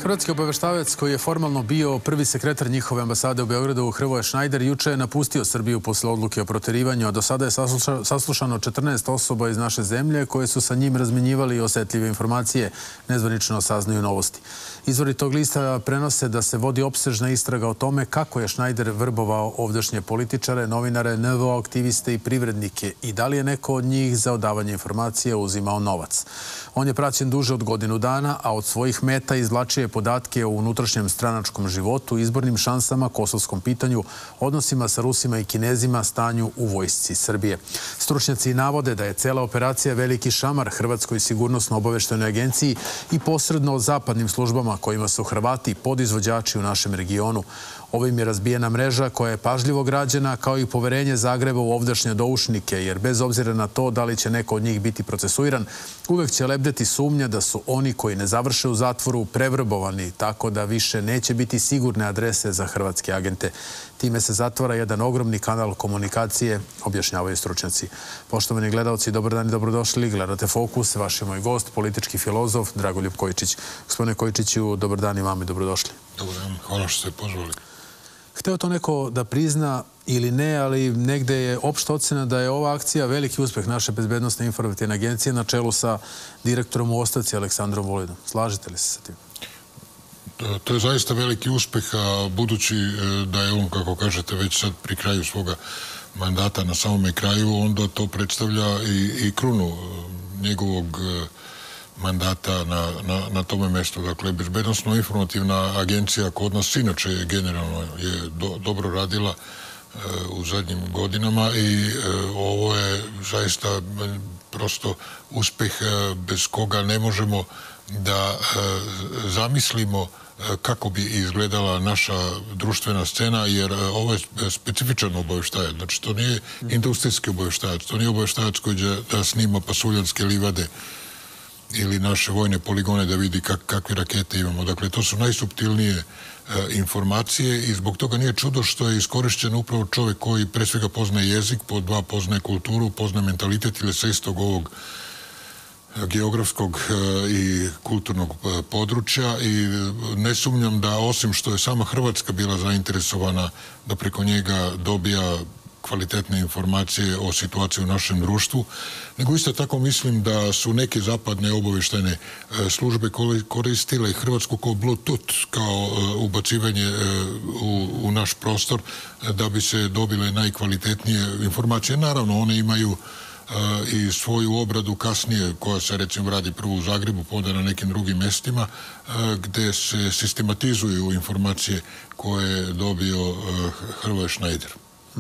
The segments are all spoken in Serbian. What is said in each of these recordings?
hrvatski obaveštavac koji je formalno bio prvi sekretar njihove ambasade u Beogradu, Hrvoje Šnajder, juče je napustio Srbiju posle odluke o proterivanju, a do sada je saslušano 14 osoba iz naše zemlje koje su sa njim razmenjivali osetljive informacije, nezvanično saznaju Novosti. Izvori tog lista prenose da se vodi opsežna istraga o tome kako je Šnajder vrbovao ovdašnje političare, novinare, NVO aktiviste i privrednike i da li je neko od njih za odavanje informacija uzimao novac. On je praćen duže od godinu dana, a od svojih meta izvlačio je podatke o unutrašnjem stranačkom životu, izbornim šansama, kosovskom pitanju, odnosima sa Rusima i Kinezima, stanju u vojsci Srbije. Stručnjaci navode da je cela operacija veliki šamar Hrvatskoj sigurnosno-obaveštajnoj agenciji i posredno zapadnim službama kojima su Hrvati podizvođači u našem regionu. Ovim je razbijena mreža koja je pažljivo građena, kao i poverenje Zagreba u ovdašnje doušnike, jer bez obzira na to da li će neko od njih biti procesuiran, uvek će lebdeti sumnja da su oni koji ne završe u zatvoru prevrbovani, tako da više neće biti sigurne adrese za hrvatske agente. Time se zatvara jedan ogromni kanal komunikacije, objašnjavaju stručnjaci. Poštovani gledalci, dobar dan i dobrodošli. Gledate Fokus, vaš je moj gost, politički filozof Dragoljub Kojičić. Gospodine Kojičiću, dobar dan i vama i dobrodošli. Dobar dan, hvala što ste pozvali. Hteo to neko da prizna ili ne, ali negde je opšta ocena da je ova akcija veliki uspeh naše bezbednosne informativne agencije na čelu sa direktorom u ostavci Aleksandrom Vulidom. Slažete li se sa tim? To je zaista veliki uspeh, a budući da je on, kako kažete, već sad pri kraju svoga mandata, na samome kraju, onda to predstavlja i krunu njegovog mandata na tome mestu. Dakle, bezbednosno-informativna agencija kod nas inače generalno je dobro radila u zadnjim godinama i ovo je zaista prosto uspeh bez koga ne možemo da zamislimo kako bi izgledala naša društvena scena, jer ovo je specifičan obaveštajac. Znači, to nije industrijski obaveštajac, to nije obaveštajac koji će da snima pasuljanske livade ili naše vojne poligone da vidi kakve rakete imamo. Dakle, to su najsuptilnije informacije i zbog toga nije čudo što je iskorišćen upravo čovjek koji pre svega poznaje jezik, pod dva poznaje kulturu, poznaje mentalitet ili sa istog ovog geografskog i kulturnog područja i ne sumnjam da osim što je sama Hrvatska bila zainteresovana da preko njega dobija kvalitetne informacije o situaciji u našem društvu, nego isto tako mislim da su neke zapadne obaveštajne službe koristile Hrvatsku kao Bluetooth, kao ubacivanje u naš prostor da bi se dobile najkvalitetnije informacije. Naravno, one imaju i svoju obradu kasnije, koja se recimo radi prvo u Zagrebu, pa onda na nekim drugim mestima, gde se sistematizuju informacije koje je dobio Hrvoje Šnajder.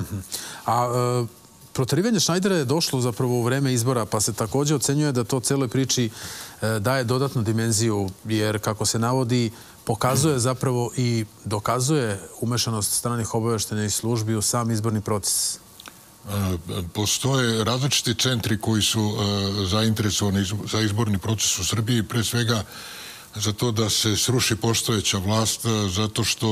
A proterivanje Šnajdera je došlo zapravo u vreme izbora, pa se također ocenjuje da to celoj priči daje dodatnu dimenziju, jer kako se navodi, pokazuje zapravo i dokazuje umešanost stranih obaveštajnih službi u sam izborni proces. Postoje različiti centri koji su zainteresovani za izborni proces u Srbiji, pre svega za to da se sruši postojeća vlast, zato što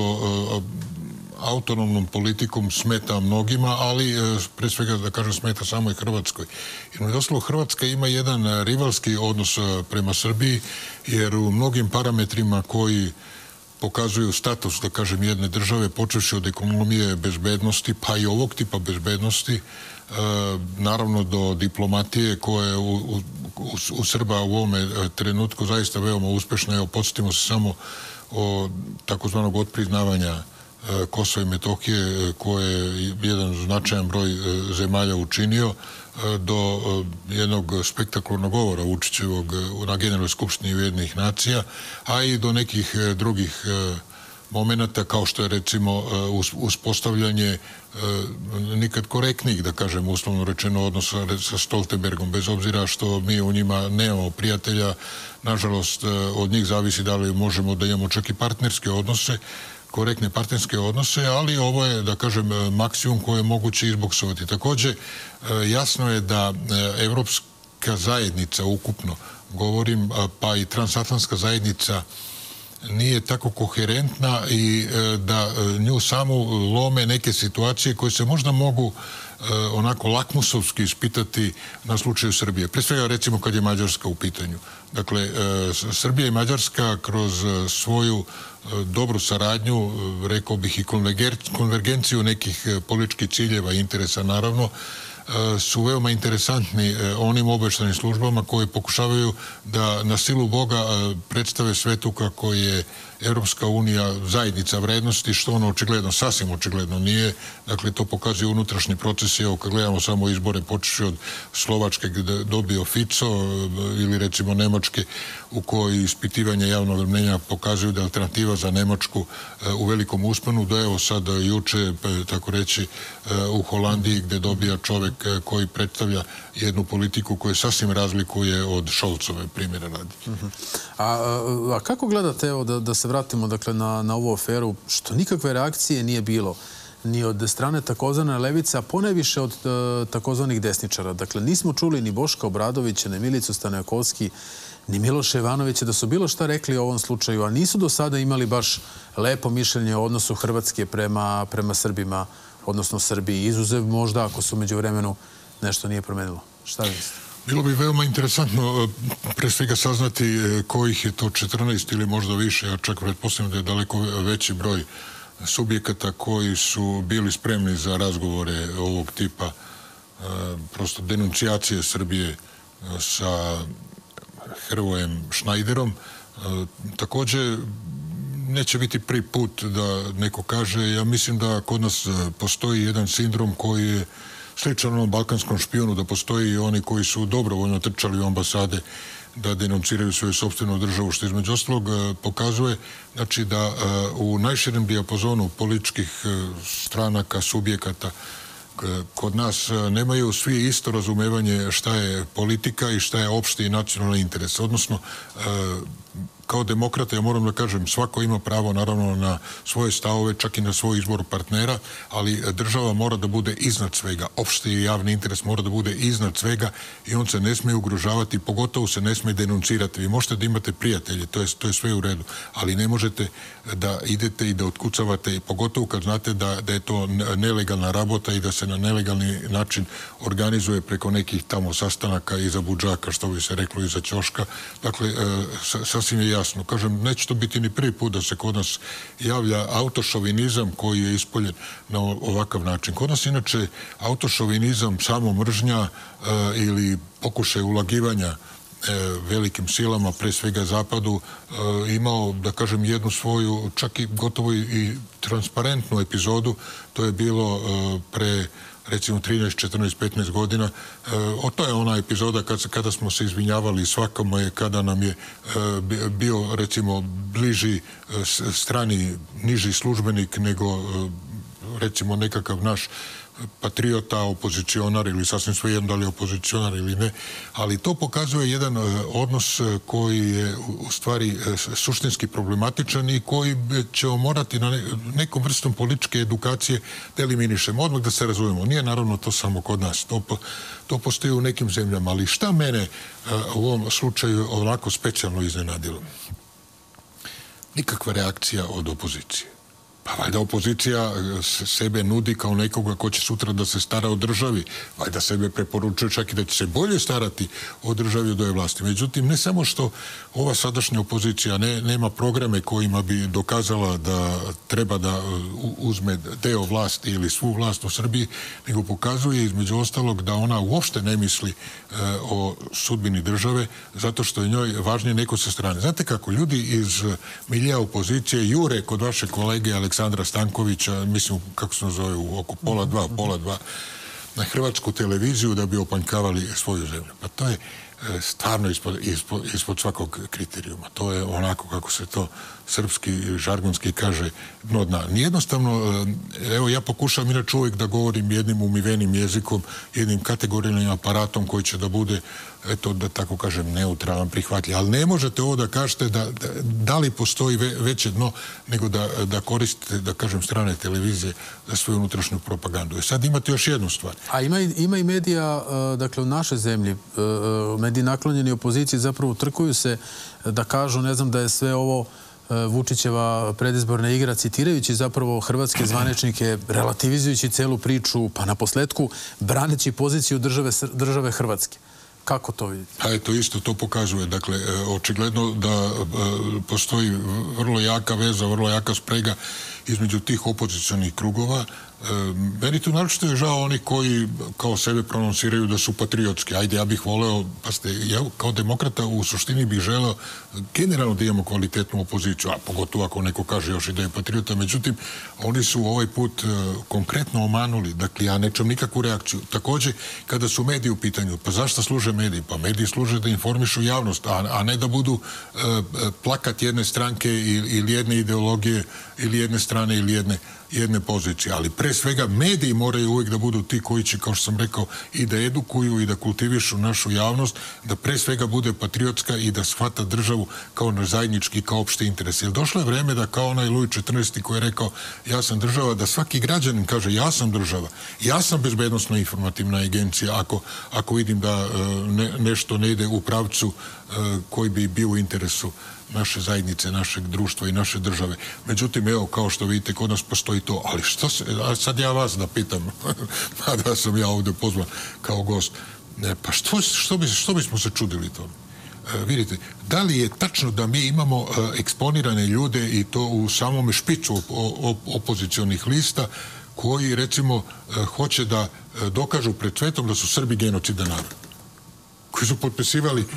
autonomnom politikom smeta mnogima, ali pre svega, da kažem, smeta samoj Hrvatskoj. Jer osnovu Hrvatska ima jedan rivalski odnos prema Srbiji, jer u mnogim parametrima koji pokazuju status, da kažem, jedne države, počevši od ekonomije, bezbednosti, pa i ovog tipa bezbednosti, naravno do diplomatije koja je u Srba u ovome trenutku zaista veoma uspešna. Evo, podsjetimo se samo o takozvanog otpriznavanja Kosova i Metohije, koje je jedan značajan broj zemalja učinio, do jednog spektakularnog govora Vučićevog na Generalnoj skupštini Ujedinjenih nacija, a i do nekih drugih momenta, kao što je recimo uspostavljanje nikad korektnijih, da kažem, uslovno rečeno, odnosa sa Stoltenbergom, bez obzira što mi u njima nemamo prijatelja. Nažalost, od njih zavisi da li možemo da imamo čak i partnerske odnose, korektne partnerske odnose, ali ovo je, da kažem, maksimum koje je moguće izboksovati. Također, jasno je da evropska zajednica ukupno, govorim, pa i transatlantska zajednica nije tako koherentna i da nju samu lome neke situacije koje se možda mogu onako lakmusovski ispitati na slučaju Srbije. Pre svega, recimo, kad je Mađarska u pitanju. Dakle, Srbija i Mađarska kroz svoju dobru saradnju, rekao bih i konvergenciju nekih političkih ciljeva i interesa, naravno, su veoma interesantni onim obavještajnim službama koji pokušavaju da na silu Boga predstave svetu kako je Evropska unija zajednica vrednosti, što ono očigledno, sasvim očigledno nije. Dakle, to pokazuje unutrašnji proces. Evo, kad gledamo samo izbore, počeši od Slovačke gde dobio Fico ili recimo Nemačke, u kojoj ispitivanje javnog mnjenja pokazuju da je alternativa za Nemačku u velikom usponu, da evo sad juče, tako reći, u Holandiji gde dobija čovek koji predstavlja jednu politiku koju sasvim razlikuje od Šolcove, primjera radi. A kako gledate, evo, da se vratimo dakle, na ovu aferu, što nikakve reakcije nije bilo ni od strane takozvane levice, a ponajviše od takozvanih desničara. Dakle, nismo čuli ni Boška Obradovića, ni Milicu Stanojakovski, ni Miloša Ivanovića da su bilo šta rekli o ovom slučaju, a nisu do sada imali baš lepo mišljenje o odnosu Hrvatske prema Srbima, odnosno Srbiji, izuzev možda ako su među vremenu nešto nije promenilo. Šta mislite? Bilo bi veoma interesantno pre svega saznati kojih je to 14 ili možda više, a čak pretpostavljam da je daleko veći broj subjekata koji su bili spremni za razgovore ovog tipa, prosto denuncijacije Srbije sa Hrvojem Šnajderom. Također, neće biti prvi put da neko kaže, ja mislim da kod nas postoji jedan sindrom koji je sličan onom balkanskom špijunu, da postoji i oni koji su dobrovoljno trčali u ambasade da denunciraju svoju sopstvenu državu, što između ostalog pokazuje znači, da u najširem dijapazonu političkih stranaka, subjekata, kod nas nemaju svi isto razumevanje šta je politika i šta je opšti i nacionalni interes. Odnosno, kao demokrata, ja moram da kažem, svako ima pravo naravno na svoje stavove, čak i na svoj izbor partnera, ali država mora da bude iznad svega. Opšti i javni interes mora da bude iznad svega i on se ne smije ugrožavati, pogotovo se ne smije denuncirati. Vi možete da imate prijatelje, to je sve u redu, ali ne možete da idete i da otkucavate, pogotovo kad znate da je to nelegalna rabota i da se na nelegalni način organizuje preko nekih tamo sastanaka iza budžaka, što bi se reklo, iza ćoška. Dakle, sasvim je jasno. Kažem, neće to biti ni prvi put da se kod nas javlja autošovinizam koji je ispoljen na ovakav način. Kod nas inače autošovinizam, samomržnja ili pokušaj ulagivanja velikim silama, pre svega Zapadu, imao, da kažem, jednu svoju, čak i gotovo i transparentnu epizodu. To je bilo pre recimo 13, 14, 15 godina. To je ona epizoda kada smo se izvinjavali svakome, kada nam je bio recimo bliži strani, niži službenik nego recimo nekakav naš patriota, opozicionar ili sasvim svejedno da li je opozicionar ili ne, ali to pokazuje jedan odnos koji je u stvari suštinski problematičan i koji ćemo morati na nekom vrstom političke edukacije da eliminišemo. Odmah da se razumemo. Nije naravno to samo kod nas. To postoji u nekim zemljama, ali šta mene u ovom slučaju onako specijalno iznenadilo? Nikakva reakcija od opozicije. Pa valjda opozicija sebe nudi kao nekoga ko će sutra da se stara o državi. Valjda sebe preporučuje čak i da će se bolje starati o državi od ove vlasti. Međutim, ne samo što ova sadašnja opozicija nema programe kojima bi dokazala da treba da uzme deo vlasti ili svu vlast u Srbiji, nego pokazuje između ostalog da ona uopšte ne misli o sudbini države, zato što je njoj važnije neko sa strane. Znate kako, ljudi iz milija opozicije jure kod vaše kolege Aleksandra Stankovića, mislim kako se zove, oko pola dva, na hrvatsku televiziju da bi opanjkavali svoju zemlju. Pa to je stvarno ispod svakog kriterijuma. To je onako kako se to srpski, žargonski kaže, dno dna. Nijednostavno, evo ja pokušam inače uvijek da govorim jednim umivenim jezikom, jednim kategorijnim aparatom koji će da bude, eto da tako kažem, neutralan, prihvatljiv. Ali ne možete ovo da kažete da li postoji veće dno nego da koristite, da kažem, strane televizije za svoju unutrašnju propagandu. Sad imate još jednu stvar. A ima i medija, dakle, u našoj zemlji, mediji naklonjeni opoziciji zapravo trkuju se da kažu, ne znam, da je sve ovo Vučićeva predizborna igra, citirajući zapravo hrvatske zvaničnike, relativizujući celu priču, pa na posledku braneći poziciju države Hrvatske. Kako to vidite? A eto, isto to pokazuje. Dakle, očigledno da postoji vrlo jaka veza, vrlo jaka sprega između tih opozicionih krugova. Meni tu naročito je žao oni koji kao sebe prononciraju da su patriotski. Ajde, ja bih voleo, ja kao demokrata u suštini bih želeo generalno da imamo kvalitetnu opoziciju, a pogotovo ako neko kaže još i da je patriota. Međutim, oni su ovaj put konkretno omanuli. Dakle, ja nećem nikakvu reakciju. Također, kada su mediji u pitanju, pa zašto služe mediji? Pa mediji služe da informišu javnost, a ne da budu plakat jedne stranke ili jedne ideologije ili jedne strane ili jedne pozicije. Ali pre svega mediji moraju uvijek da budu ti koji će, kao što sam rekao, i da edukuju i da kultivišu našu javnost, da pre svega bude patriotska i da shvata državu kao naš zajednički, kao opšti interes. Jer došlo je vreme da kao onaj Luj XIV koji je rekao ja sam država, da svaki građanin kaže ja sam država, ja sam bezbednosno informativna agencija ako vidim da nešto ne ide u pravcu koji bi bio u interesu naše zajednice, našeg društva i naše države. Međutim, evo, kao što vidite, kod nas postoji to. Ali što se, sad ja vas da pitam, da sam ja ovdje pozvan kao gost, pa što bismo se čudili to? Vidite, da li je tačno da mi imamo eksponirane ljude i to u samome špicu opozicionih lista koji, recimo, hoće da dokažu pred svetom da su Srbi genocidan narod, koji su potpisivali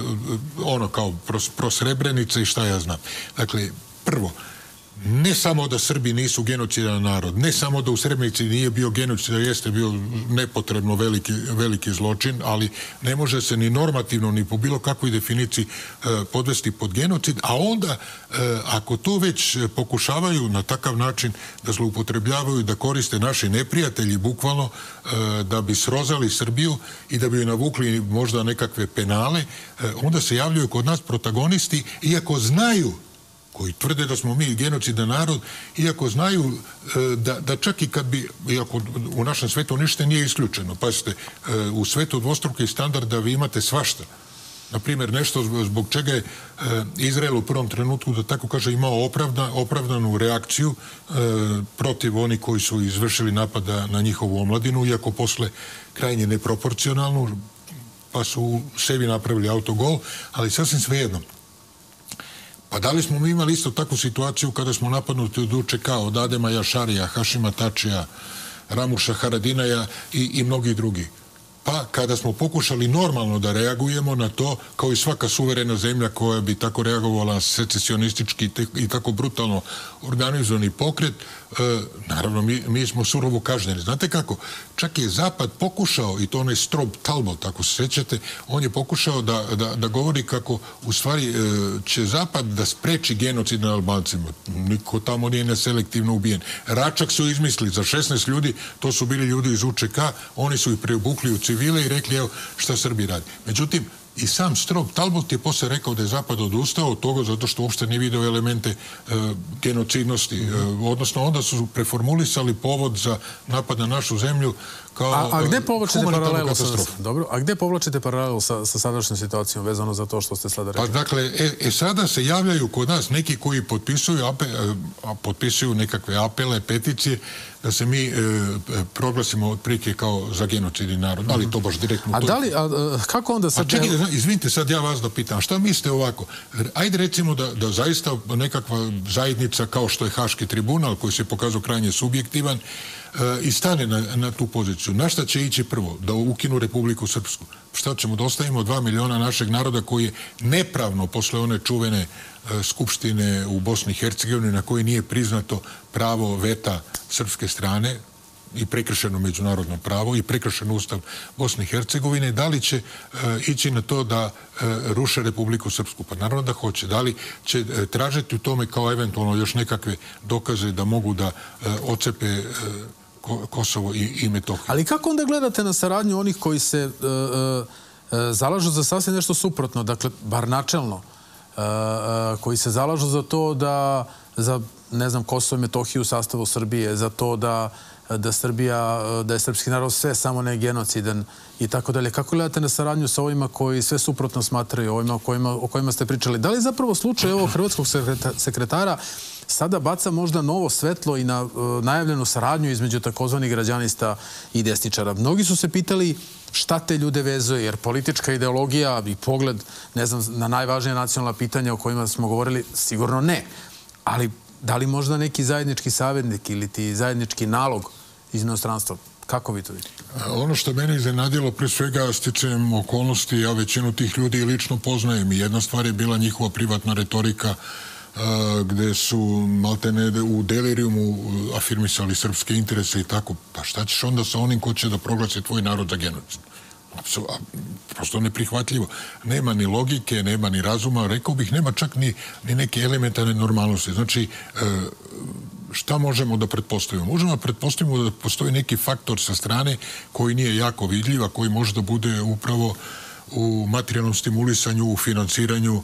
ono kao pro Srebrenice i šta ja znam. Dakle, prvo, ne samo da Srbi nisu genocidan narod, ne samo da u Srebrenici nije bio genocid, jeste bio nepotrebno veliki zločin, ali ne može se ni normativno, ni po bilo kakvoj definiciji podvesti pod genocid, a onda, ako to već pokušavaju na takav način da zloupotrebljavaju, da koriste naši neprijatelji, bukvalno, da bi srozali Srbiju i da bi joj navukli možda nekakve penale, onda se javljaju kod nas protagonisti, iako znaju, koji tvrde da smo mi genocidan narod, iako znaju da čak i kad bi, iako u našem svetu ništa nije isključeno, pazite, u svetu dvostrukih standarda vi imate svašta. Naprimjer, nešto zbog čega je Izrael u prvom trenutku, da tako kaže, imao opravdanu reakciju protiv onih koji su izvršili napada na njihovu omladinu, iako posle krajnje neproporcionalno, pa su sebi napravili autogol, ali sasvim svejedno. Pa da li smo mi imali isto takvu situaciju kada smo napadnuti od UČK, od Adema Jašarija, Hašima Tačija, Ramuša Haradinaja i mnogi drugi? Pa kada smo pokušali normalno da reagujemo na to, kao i svaka suverena zemlja koja bi tako reagovala na secesionistički i tako brutalno organizovani pokret, naravno mi smo surovo kažnjeni. Znate kako? Čak je Zapad pokušao, i to onaj Strob Talbot, ako se sećate, on je pokušao da govori kako u stvari će Zapad da spreči genocid na Albancima. Niko tamo nije neselektivno ubijen. Račak su izmislili za 16 ljudi, to su bili ljudi iz UČK, oni su ih preobukli u civile i rekli, evo šta Srbi radi. Međutim, i sam Strob Talbot je posle rekao da je Zapad odustao od toga zato što uopšte nije video elemente genocidnosti. Odnosno, onda su preformulisali povod za napad na našu zemlju kao humanitarnu katastrofu. Dobro, a gde povlačite paralelu sa sadašnjom situacijom vezano za to što ste sada rekli? Pa dakle, sada se javljaju kod nas neki koji potpisuju nekakve apele, peticije, da se mi proglasimo otprilike kao za genocidni narod. Ali to baš direktno... A da li, kako onda sad... Izvinite, sad ja vas da pitam, šta mislite ovako? Ajde recimo da zaista nekakva zajednica kao što je Haški tribunal, koji se pokazao krajnje subjektivan, i stane na tu poziciju. Na šta će ići prvo? Da ukinu Republiku Srpsku. Šta ćemo? Da ostavimo 2 miliona našeg naroda koji je nepravno posle one čuvene skupštine u Bosni i Hercegovini na koji nije priznato pravo veta srpske strane i prekršeno međunarodno pravo i prekršen ustav Bosne i Hercegovine, da li će ići na to da ruše Republiku Srpsku? Pa naravno da hoće. Da li će tražiti u tome kao eventualno još nekakve dokaze da mogu da ocepe Kosovo i Metohiju? Ali kako onda gledate na saradnju onih koji se zalažu za sasvim nešto suprotno, dakle, bar načelno, koji se zalažu za to da ne znam, Kosovo i Metohiju u sastavu Srbije, za to da je srpski narod sve samo ne genocidan i tako dalje. Kako gledate na saradnju sa ovima koji sve suprotno smatraju, ovima o kojima ste pričali? Da li je zapravo slučaj ovog hrvatskog sekretara sada baca možda novo svetlo i na najavljenu saradnju između takozvanih građanista i desničara? Mnogi su se pitali šta te ljude vezuje, jer politička ideologija i pogled, ne znam, na najvažnije nacionalna pitanja o kojima smo govorili, sigurno ne. Ali da li možda neki zajednički savjetnik ili ti zajednički nalog iz inostranstva? Kako vi to vidite? Ono što mene iznenadilo, pre svega stičem okolnosti, ja većinu tih ljudi lično poznajem i jedna stvar je bila njihova privatna retorika gde su maltene u delirijumu afirmisali srpske interese i tako. Pa šta ćeš onda sa onim ko će da proglasi tvoj narod za genocid? Prosto neprihvatljivo. Nema ni logike, nema ni razuma, rekao bih, nema čak ni neke elementarne normalnosti. Znači, šta možemo da pretpostavimo? Možemo da pretpostavimo da postoji neki faktor sa strane koji nije jako vidljiv, a koji može da bude upravo u materijalnom stimulisanju, u finansiranju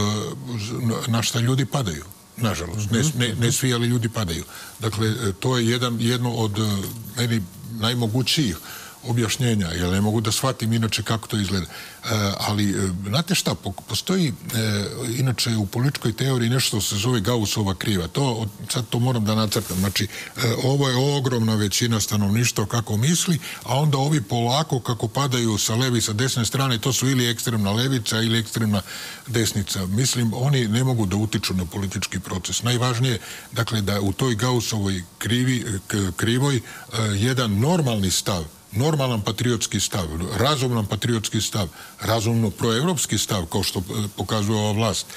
na šta ljudi padaju. Nažalost. Ne svi, ali ljudi padaju. Dakle, to je jedno od meni najmogućijih objašnjenja, jer ne mogu da shvatim inače kako to izgleda. Ali, znate šta, postoji inače u političkoj teoriji nešto se zove Gaussova kriva. Sad to moram da nacrtam. Znači, ovo je ogromna većina stanovništva kako misli, a onda ovi polako kako padaju sa leve i sa desne strane, to su ili ekstremna levica ili ekstremna desnica. Mislim, oni ne mogu da utiču na politički proces. Najvažnije, dakle, da u toj Gaussovoj krivoj jedan normalni stav, normalan patriotski stav, razuman patriotski stav, razumno proevropski stav, kao što pokazuje ova vlast,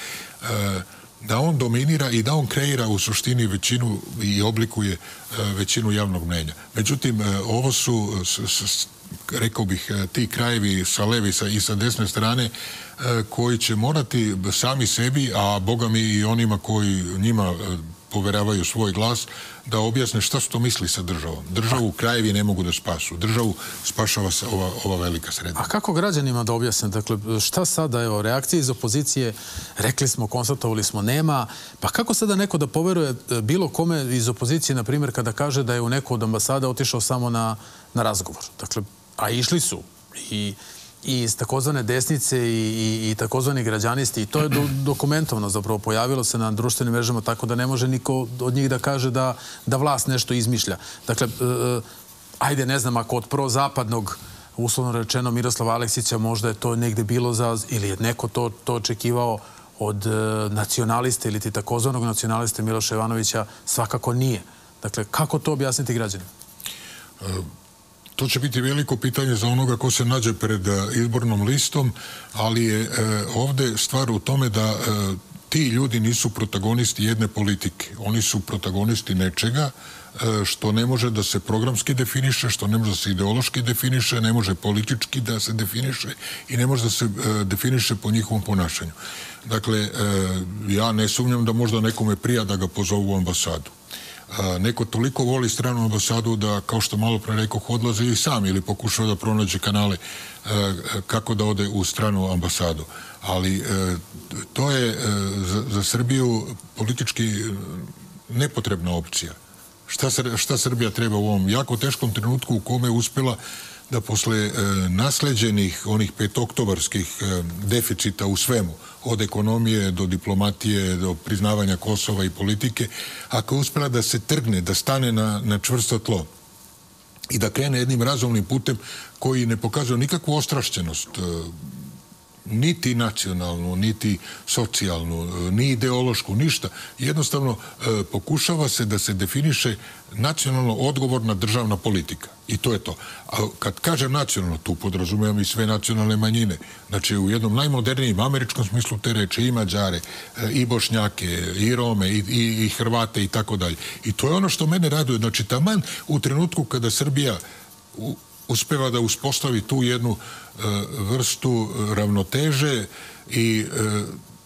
da on dominira i da on kreira u suštini većinu i oblikuje većinu javnog mnjenja. Međutim, ovo su, rekao bih, ti krajevi sa leve i sa desne strane koji će morati sami sebi, a boga mi i onima koji njima poveravaju svoj glas, da objasne šta su to misli sa državom. Državu krajevi ne mogu da spasu. Državu spašava ova velika sredina. A kako građanima da objasne? Dakle, šta sada, evo, reakcije iz opozicije, rekli smo, konstatovali smo, nema. Pa kako sada neko da poveruje bilo kome iz opozicije, na primjer, kada kaže da je u neku od ambasada otišao samo na razgovor? Dakle, a išli su i iz takozvane desnice i takozvani građanisti. I to je dokumentovano zapravo. Pojavilo se na društvenim mrežama, tako da ne može niko od njih da kaže da vlast nešto izmišlja. Dakle, ajde, ne znam, ako od prozapadnog, uslovno rečeno, Miroslava Aleksića, možda je to negde bilo ili je neko to očekivao od nacionaliste ili ti takozvanog nacionaliste Miloša Jovanovića, svakako nije. Dakle, kako to objasniti građanima? To će biti veliko pitanje za onoga ko se nađe pred izbornom listom, ali je ovde stvar u tome da ti ljudi nisu protagonisti jedne politike. Oni su protagonisti nečega što ne može da se programski definiše, što ne može da se ideološki definiše, ne može politički da se definiše i ne može da se definiše po njihovom ponašanju. Dakle, ja ne sumnjam da možda nekome prija da ga pozovu u ambasadu. Neko toliko voli stranu ambasadu da, kao što malo pre rekao, odlaze i sam ili pokušava da pronađe kanale kako da ode u stranu ambasadu. Ali to je za Srbiju politički nepotrebna opcija. Šta Srbija treba u ovom jako teškom trenutku u kome je uspela da posle nasleđenih onih petoktobarskih deficita u svemu, od ekonomije do diplomatije, do priznavanja Kosova i politike, ako je uspela da se trgne, da stane na čvrsto tlo i da krene jednim razumnim putem koji ne pokazuje nikakvu ostrašćenost, niti nacionalnu, niti socijalnu, ni ideološku, ništa. Jednostavno pokušava se da se definiše nacionalno odgovorna državna politika. I to je to. A kad kažem nacionalno, tu podrazumijem i sve nacionalne manjine. Znači, u jednom najmodernijem američkom smislu te reči i Mađare, i Bošnjake, i Rome, i Hrvate i tako dalje. I to je ono što mene raduje. Znači, taman u trenutku kada Srbija uspeva da uspostavi tu jednu vrstu ravnoteže i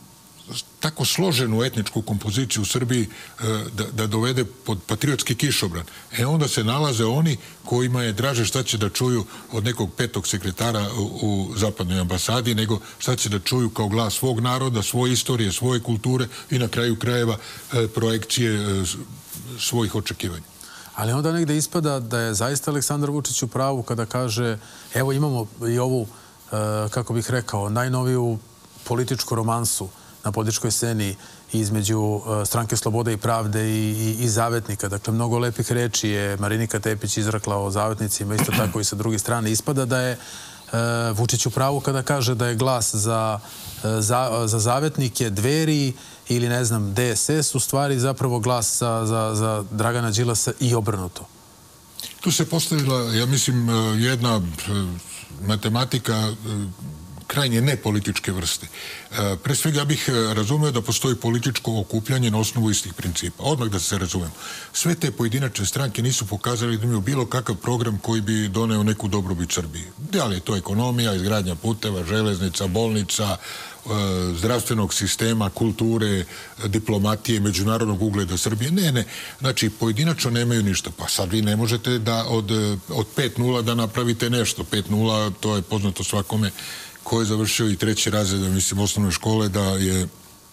tako složenu etničku kompoziciju u Srbiji da dovede pod patriotski kišobran. Onda se nalaze oni kojima je draže šta će da čuju od nekog 5. sekretara u zapadnoj ambasadi, nego šta će da čuju kao glas svog naroda, svoje istorije, svoje kulture i na kraju krajeva projekcije svojih očekivanja. Ali onda negde ispada da je zaista Aleksandar Vučić u pravu kada kaže evo imamo i ovu, kako bih rekao, najnoviju političku romansu na političkoj sceni između Stranke slobode i pravde i Zavetnika. Dakle, mnogo lepih reči je Marinika Tepić izrekla o Zavetnicima, isto tako i sa druge strane. Ispada da je Vučić u pravu kada kaže da je glas za Zavetnike, Dveri ili, ne znam, DSS, u stvari zapravo glas za Dragana Đilasa i obrnuto. Tu se postavila, ja mislim, jedna matematika krajnje nepolitičke vrste. Pre svega ja bih razumeo da postoji političko okupljanje na osnovu istih principa. Odmah da se razumemo. Sve te pojedinačne stranke nisu pokazali da imaju bilo kakav program koji bi doneo neku dobrobit Srbiji. Da li je to ekonomija, izgradnja puteva, železnica, bolnica, zdravstvenog sistema, kulture, diplomatije, međunarodnog ugleda Srbije. Ne. Znači, pojedinačno nemaju ništa. Pa sad vi ne možete da od 5-0 da napravite nešto. 5-0, to je poznato svakome ko je završio i 3. razred, mislim, osnovne škole, da je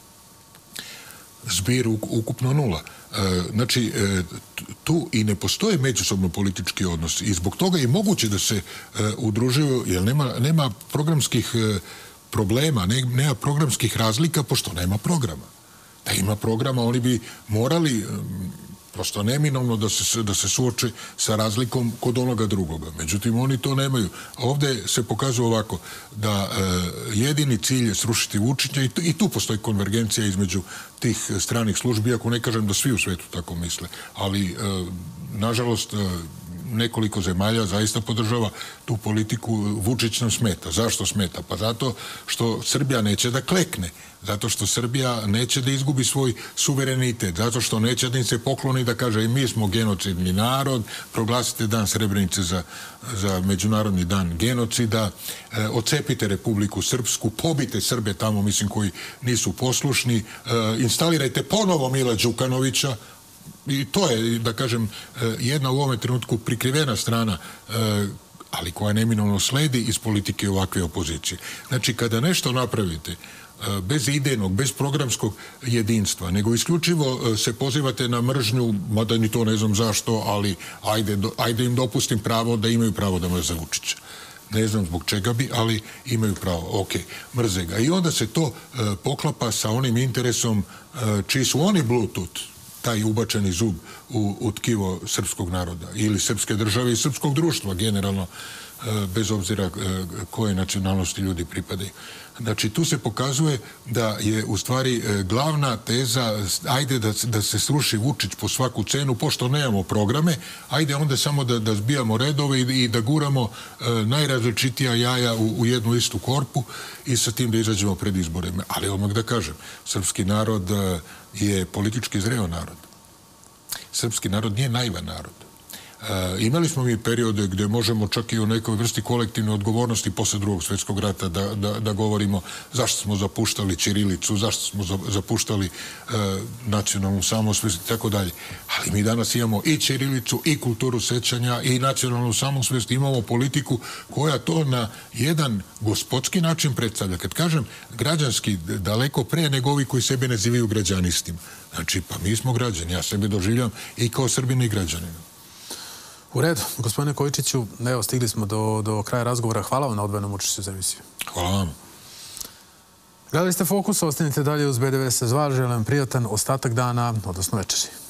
zbir ukupno 0. Znači, tu i ne postoje međusobno politički odnosi i zbog toga je moguće da se udružuju, jer nema programskih problema, nema programskih razlika, pošto nema programa. Da ima programa, oni bi morali prosto neminovno da se suoče sa razlikom kod onoga drugoga. Međutim, oni to nemaju. Ovde se pokazuje ovako, da jedini cilj je srušiti Vučića i tu postoji konvergencija između tih stranih službi, ako ne kažem da svi u svetu tako misle. Ali, nažalost, nekoliko zemalja zaista podržava tu politiku. Vučić nam smeta. Zašto smeta? Pa zato što Srbija neće da klekne. Zato što Srbija neće da izgubi svoj suverenitet. Zato što neće da im se pokloni da kaže mi smo genocidni narod, proglasite dan Srebrenice za Međunarodni dan genocida, odcepite Republiku Srpsku, pobite Srbe tamo, mislim, koji nisu poslušni, instalirajte ponovo Mila Đukanovića. I to je, da kažem, jedna u ovome trenutku prikrivena strana, ali koja neminovno sledi iz politike ovakve opozicije. Znači, kada nešto napravite bez idejnog, bez programskog jedinstva, nego isključivo se pozivate na mržnju, mada ni to ne znam zašto, ali ajde im dopustim pravo da imaju pravo da mrze Vučića. Ne znam zbog čega bi, ali imaju pravo. Ok, mrze ga. I onda se to poklapa sa onim interesom čiji su oni Bluetooth, taj ubačeni zub u tkivo srpskog naroda ili srpske države i srpskog društva generalno, bez obzira koje nacionalnosti ljudi pripadaju. Znači, tu se pokazuje da je u stvari glavna teza ajde da se sruši Vučić po svaku cenu, pošto nemamo programe, ajde onda samo da zbijamo redove i da guramo najrazličitija jaja u jednu istu korpu i sa tim da izađemo pred izbore. Ali odmah da kažem, srpski narod je politički zreo narod. Srpski narod nije naivan narod. Imali smo mi periode gde možemo čak i o nekoj vrsti kolektivne odgovornosti posle Drugog svjetskog rata da govorimo zašto smo zapuštali ćirilicu, zašto smo zapuštali nacionalnu samosvest i tako dalje. Ali mi danas imamo i ćirilicu, i kulturu sećanja, i nacionalnu samosvest, imamo politiku koja to na jedan gospodski način predstavlja. Kad kažem građanski, daleko pre nego ovi koji sebe nazivaju građanistima. Znači, pa mi smo građani, ja sebe doživljam i kao Srbina i građanina. U redu. Gospodine Kojičiću, evo, stigli smo do kraja razgovora. Hvala vam na odvojenom učešću za emisiju. Hvala vam. Gledali ste Fokus, ostanite dalje uz BDV SZV. Želim prijatan ostatak dana, odnosno večeri.